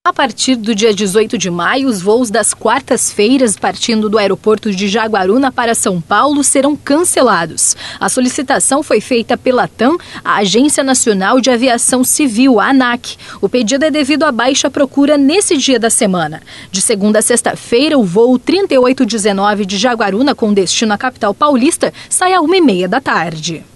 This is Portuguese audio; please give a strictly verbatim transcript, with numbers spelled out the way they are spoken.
A partir do dia dezoito de maio, os voos das quartas-feiras partindo do aeroporto de Jaguaruna para São Paulo serão cancelados. A solicitação foi feita pela TAM, a Agência Nacional de Aviação Civil, a ANAC. O pedido é devido à baixa procura nesse dia da semana. De segunda a sexta-feira, o voo trinta e oito dezenove de Jaguaruna com destino à capital paulista sai à uma e meia da tarde.